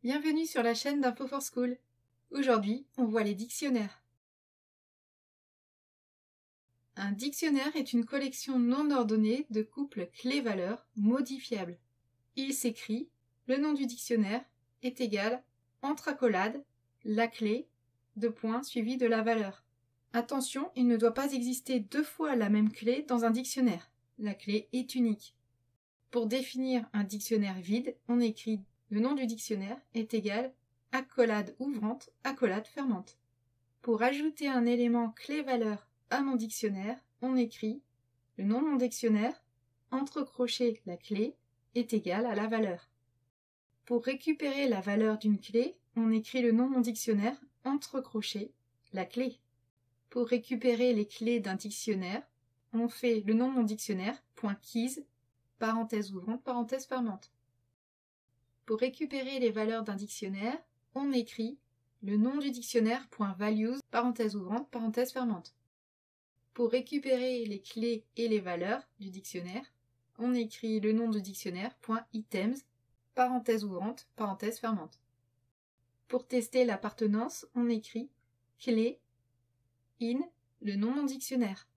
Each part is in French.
Bienvenue sur la chaîne d'Info for School. Aujourd'hui, on voit les dictionnaires. Un dictionnaire est une collection non ordonnée de couples clés-valeurs modifiables. Il s'écrit, le nom du dictionnaire est égal, entre accolades, la clé, deux points suivis de la valeur. Attention, il ne doit pas exister deux fois la même clé dans un dictionnaire. La clé est unique. Pour définir un dictionnaire vide, on écrit le nom du dictionnaire est égal, accolade ouvrante, accolade fermante. Pour ajouter un élément clé-valeur à mon dictionnaire, on écrit le nom de mon dictionnaire, entre crochets la clé, est égal à la valeur. Pour récupérer la valeur d'une clé, on écrit le nom de mon dictionnaire, entre crochets la clé. Pour récupérer les clés d'un dictionnaire, on fait le nom de mon dictionnaire, .keys, parenthèse ouvrante, parenthèse fermante. Pour récupérer les valeurs d'un dictionnaire, on écrit le nom du dictionnaire, .values, parenthèse ouvrante, parenthèse fermante. Pour récupérer les clés et les valeurs du dictionnaire, on écrit le nom du dictionnaire, .items, parenthèse ouvrante, parenthèse fermante. Pour tester l'appartenance, on écrit clé, in, le nom de mon dictionnaire.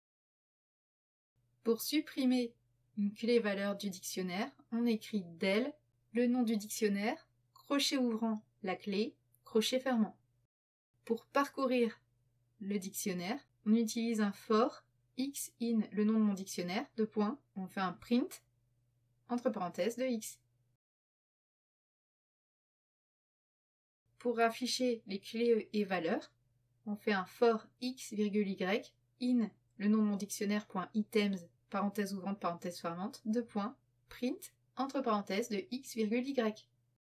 Pour supprimer une clé-valeur du dictionnaire, on écrit del, le nom du dictionnaire, crochet ouvrant, la clé, crochet fermant. Pour parcourir le dictionnaire, on utilise un for, x in, le nom de mon dictionnaire, deux points, on fait un print, entre parenthèses de x. Pour afficher les clés et valeurs, on fait un for x, y, in, le nom de mon dictionnaire, .items, parenthèse ouvrante, parenthèse fermante, deux points, print, entre parenthèses de x, y.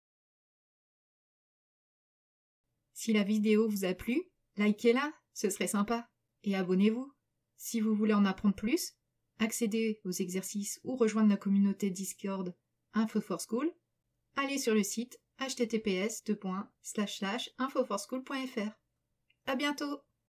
Si la vidéo vous a plu, likez-la, ce serait sympa, et abonnez-vous. Si vous voulez en apprendre plus, accéder aux exercices ou rejoindre la communauté Discord Info for School, allez sur le site https://infoforschool.fr. À bientôt!